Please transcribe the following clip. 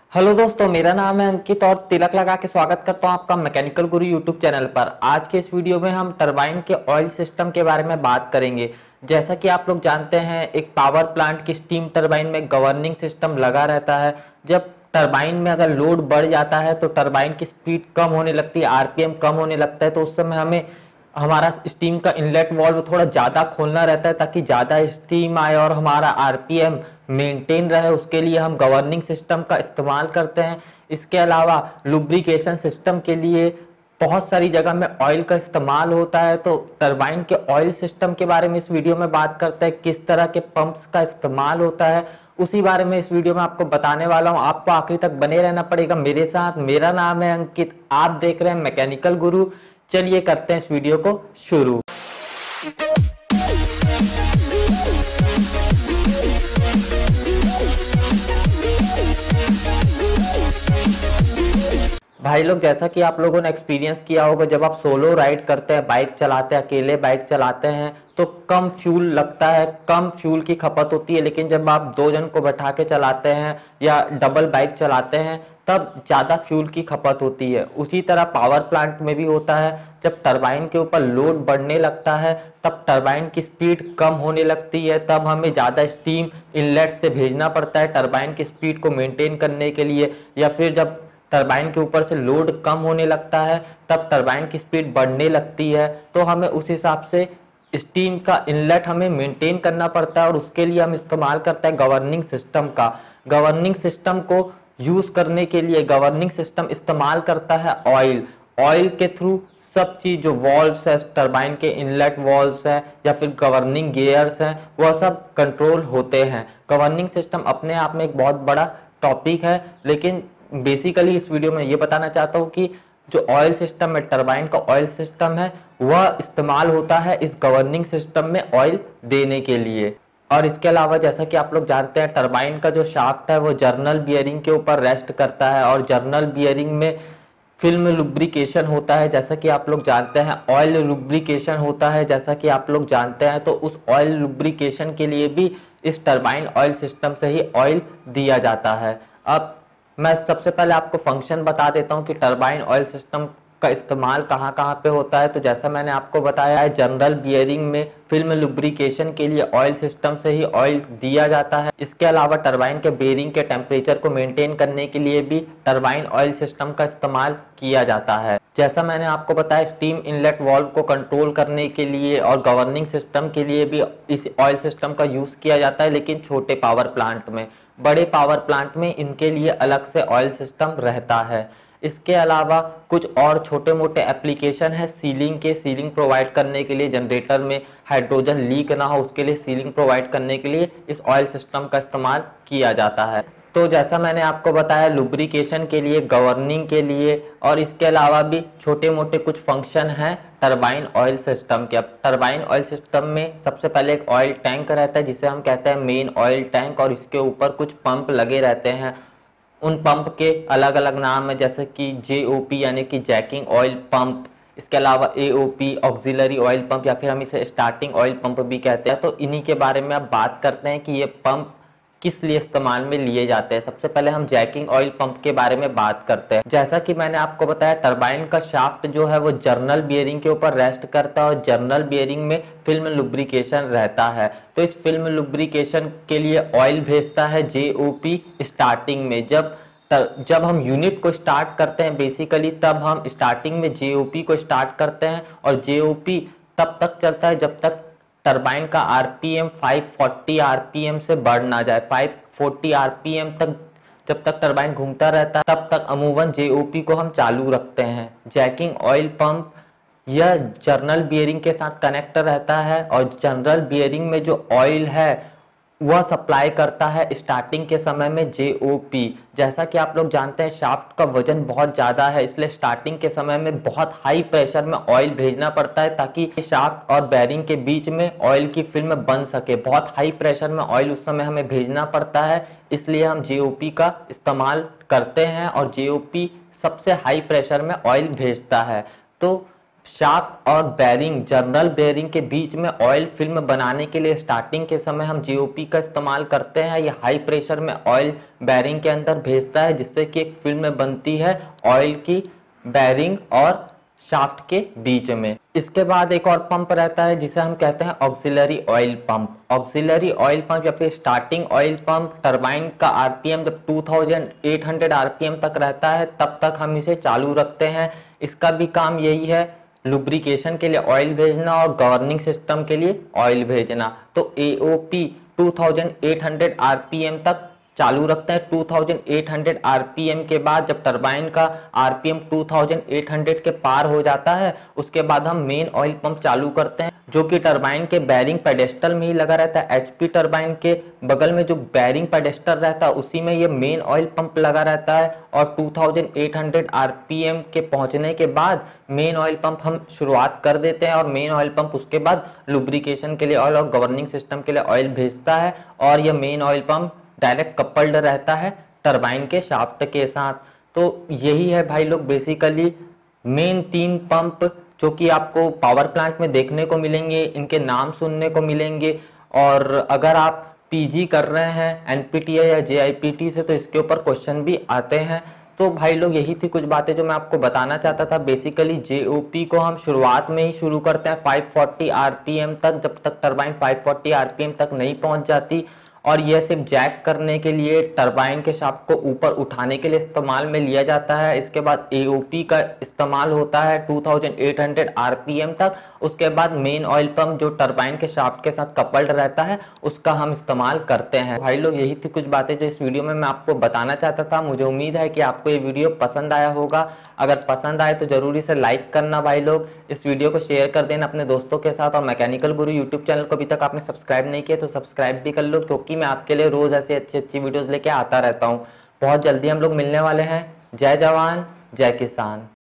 Hello दोस्तों, मेरा नाम है अंकित और तिलक लगा के स्वागत करता हूं आपका मैकेनिकल गुरु यूट्यूब चैनल पर। आज के इस वीडियो में हम टरबाइन के ऑयल सिस्टम के बारे में बात करेंगे। जैसा कि आप लोग जानते हैं, एक पावर प्लांट की स्टीम टरबाइन में गवर्निंग सिस्टम लगा रहता है। जब टरबाइन में अगर लोड बढ़ जाता है तो टरबाइन की स्पीड कम होने लगती है, आरपीएम कम होने लगता है, तो उस समय हमें हमारा स्टीम का इनलेट वाल्व थोड़ा ज़्यादा खोलना रहता है ताकि ज़्यादा स्टीम आए और हमारा आरपीएम मेंटेन रहे। उसके लिए हम गवर्निंग सिस्टम का इस्तेमाल करते हैं। इसके अलावा लुब्रिकेशन सिस्टम के लिए बहुत सारी जगह में ऑयल का इस्तेमाल होता है। तो टरबाइन के ऑयल सिस्टम के बारे में इस वीडियो में बात करते हैं, किस तरह के पंप्स का इस्तेमाल होता है उसी बारे में इस वीडियो में आपको बताने वाला हूं। आपको आखिरी तक बने रहना पड़ेगा मेरे साथ। मेरा नाम है अंकित, आप देख रहे हैं मैकेनिकल गुरु। चलिए करते हैं इस वीडियो को शुरू। भाई लोग, जैसा कि आप लोगों ने एक्सपीरियंस किया होगा, जब आप सोलो राइड करते हैं, बाइक चलाते हैं, अकेले बाइक चलाते हैं तो कम फ्यूल लगता है, कम फ्यूल की खपत होती है। लेकिन जब आप दो जन को बैठा के चलाते हैं या डबल बाइक चलाते हैं तब ज़्यादा फ्यूल की खपत होती है। उसी तरह पावर प्लांट में भी होता है। जब टरबाइन के ऊपर लोड बढ़ने लगता है तब टरबाइन की स्पीड कम होने लगती है, तब हमें ज़्यादा स्टीम इनलेट से भेजना पड़ता है टरबाइन की स्पीड को मेंटेन करने के लिए। या फिर जब टरबाइन के ऊपर से लोड कम होने लगता है तब टरबाइन की स्पीड बढ़ने लगती है, तो हमें उस हिसाब से स्टीम का इनलेट हमें मेंटेन करना पड़ता है और उसके लिए हम इस्तेमाल करते हैं गवर्निंग सिस्टम का। गवर्निंग सिस्टम को यूज करने के लिए गवर्निंग सिस्टम इस्तेमाल करता है ऑयल। ऑयल के थ्रू सब चीज, जो वॉल्व्स है टरबाइन के, इनलेट वॉल्व्स है या फिर गवर्निंग गियर्स हैं, वह सब कंट्रोल होते हैं। गवर्निंग सिस्टम अपने आप में एक बहुत बड़ा टॉपिक है, लेकिन बेसिकली इस वीडियो में ये बताना चाहता हूँ कि जो ऑयल सिस्टम है, टरबाइन का ऑयल सिस्टम है, वह इस्तेमाल होता है इस गवर्निंग सिस्टम में ऑयल देने के लिए। और इसके अलावा जैसा कि आप लोग जानते हैं, टरबाइन का जो शाफ्ट है वो जर्नल बियरिंग के ऊपर रेस्ट करता है और जर्नल बियरिंग में फिल्म लुब्रिकेशन होता है, जैसा कि आप लोग जानते हैं। ऑयल लुब्रिकेशन होता है, जैसा कि आप लोग जानते हैं। तो उस ऑयल लुब्रिकेशन के लिए भी इस टरबाइन ऑयल सिस्टम से ही ऑयल दिया जाता है। अब मैं सबसे पहले आपको फंक्शन बता देता हूं कि टरबाइन ऑयल सिस्टम का इस्तेमाल कहां कहां पे होता है। तो जैसा मैंने आपको बताया है, जनरल बियरिंग में फिल्म लुब्रिकेशन के लिए ऑयल सिस्टम से ही ऑयल दिया जाता है। इसके अलावा टरबाइन के बेरिंग के टेम्परेचर को मेंटेन करने के लिए भी टरबाइन ऑयल सिस्टम का इस्तेमाल किया जाता है। जैसा मैंने आपको बताया, स्टीम इनलेट वाल्व को कंट्रोल करने के लिए और गवर्निंग सिस्टम के लिए भी इस ऑयल सिस्टम का यूज किया जाता है, लेकिन छोटे पावर प्लांट में। बड़े पावर प्लांट में इनके लिए अलग से ऑयल सिस्टम रहता है। इसके अलावा कुछ और छोटे मोटे एप्लीकेशन है सीलिंग के, सीलिंग प्रोवाइड करने के लिए, जनरेटर में हाइड्रोजन लीक ना हो उसके लिए सीलिंग प्रोवाइड करने के लिए इस ऑयल सिस्टम का इस्तेमाल किया जाता है। तो जैसा मैंने आपको बताया, लुब्रिकेशन के लिए, गवर्निंग के लिए और इसके अलावा भी छोटे मोटे कुछ फंक्शन हैं टरबाइन ऑयल सिस्टम के। अब टरबाइन ऑयल सिस्टम में सबसे पहले एक ऑयल टैंक रहता है जिसे हम कहते हैं मेन ऑयल टैंक, और इसके ऊपर कुछ पंप लगे रहते हैं। उन पंप के अलग अलग नाम है, जैसे कि जेओपी यानी कि जैकिंग ऑयल पंप, इसके अलावा एओपी ऑक्सिलरी ऑयल पंप, या फिर हम इसे स्टार्टिंग ऑयल पंप भी कहते हैं। तो इन्हीं के बारे में अब बात करते हैं कि ये पंप किस लिए इस्तेमाल में लिए जाते हैं। सबसे पहले हम जैकिंग ऑयल पंप के बारे में बात करते हैं। जैसा कि मैंने आपको बताया, टरबाइन का शाफ्ट जो है वो जर्नल बियरिंग के ऊपर रेस्ट करता है और जर्नल बियरिंग में फिल्म लुब्रिकेशन रहता है। तो इस फिल्म लुब्रिकेशन के लिए ऑयल भेजता है जेओपी स्टार्टिंग में। जब हम यूनिट को स्टार्ट करते हैं बेसिकली, तब हम स्टार्टिंग में जेओपी को स्टार्ट करते हैं और जेओपी तब तक चलता है जब तक टरबाइन का आरपीएम 540 आरपीएम से बढ़ ना जाए। 540 आरपीएम तक जब तक टरबाइन घूमता रहता है तब तक अमूमन जेओपी को हम चालू रखते हैं। जैकिंग ऑयल पंप यह जर्नल बियरिंग के साथ कनेक्ट रहता है और जनरल बियरिंग में जो ऑयल है वह सप्लाई करता है स्टार्टिंग के समय में जेओपी। जैसा कि आप लोग जानते हैं, शाफ्ट का वजन बहुत ज़्यादा है, इसलिए स्टार्टिंग के समय में बहुत हाई प्रेशर में ऑयल भेजना पड़ता है ताकि शाफ्ट और बेरिंग के बीच में ऑयल की फिल्म बन सके। बहुत हाई प्रेशर में ऑयल उस समय हमें भेजना पड़ता है, इसलिए हम जेओपी का इस्तेमाल करते हैं और जेओपी सबसे हाई प्रेशर में ऑयल भेजता है। तो शाफ्ट और बेरिंग, जनरल बेरिंग के बीच में ऑयल फिल्म बनाने के लिए स्टार्टिंग के समय हम जेओपी का इस्तेमाल करते हैं। ये हाई प्रेशर में ऑयल बेरिंग के अंदर भेजता है जिससे कि एक फिल्म बनती है ऑयल की बेरिंग और शाफ्ट के बीच में। इसके बाद एक और पंप रहता है जिसे हम कहते हैं auxiliary oil pump. Auxiliary oil pump या फिर स्टार्टिंग ऑयल पंप, टरबाइन का आरपीएम जब 2800 आरपीएम तक रहता है तब तक हम इसे चालू रखते हैं। इसका भी काम यही है, लुब्रिकेशन के लिए ऑयल भेजना और गवर्निंग सिस्टम के लिए ऑयल भेजना। तो एओपी 2800 आरपीएम तक चालू रखते हैं। 2800 आरपीएम के बाद जब टरबाइन का आरपीएम 2800 के पार हो जाता है उसके बाद हम मेन ऑयल पंप चालू करते हैं जो कि टरबाइन के बैरिंग पेडेस्टल में ही लगा रहता है। एचपी टरबाइन के बगल में जो बैरिंग पेडेस्टल रहता है उसी में ये मेन ऑयल पंप लगा रहता है और 2800 आरपीएम के पहुंचने के बाद मेन ऑयल पंप हम शुरुआत कर देते हैं और मेन ऑयल पंप उसके बाद लुब्रिकेशन के लिए ऑयल और गवर्निंग सिस्टम के लिए ऑयल भेजता है और यह main oil pump direct coupled रहता है टरबाइन के शाफ्ट के साथ। तो यही है भाई लोग बेसिकली मेन 3 पंप जो कि आपको पावर प्लांट में देखने को मिलेंगे, इनके नाम सुनने को मिलेंगे। और अगर आप पीजी कर रहे हैं एनपीटीआई या जेआईपीटी से तो इसके ऊपर क्वेश्चन भी आते हैं। तो भाई लोग यही थी कुछ बातें जो मैं आपको बताना चाहता था। बेसिकली जेओपी को हम शुरुआत में ही शुरू करते हैं 540 आरपीएम तक, जब तक टरबाइन 540 आरपीएम तक नहीं पहुंच जाती। और यह सिर्फ जैक करने के लिए, टरबाइन के शाफ्ट को ऊपर उठाने के लिए इस्तेमाल में लिया जाता है। इसके बाद एओपी का इस्तेमाल होता है 2800 आरपीएम तक। उसके बाद मेन ऑयल पंप जो टरबाइन के शाफ्ट के साथ कपल्ड रहता है उसका हम इस्तेमाल करते हैं। भाई लोग यही थी कुछ बातें जो इस वीडियो में मैं आपको बताना चाहता था। मुझे उम्मीद है कि आपको ये वीडियो पसंद आया होगा। अगर पसंद आए तो जरूरी से लाइक करना भाई लोग, इस वीडियो को शेयर कर देना अपने दोस्तों के साथ। और मैकेनिकल गुरु यूट्यूब चैनल को अभी तक आपने सब्सक्राइब नहीं किया तो सब्सक्राइब भी कर लो, क्योंकि मैं आपके लिए रोज ऐसी अच्छी अच्छी वीडियोस लेके आता रहता हूँ। बहुत जल्दी हम लोग मिलने वाले हैं। जय जवान जय किसान।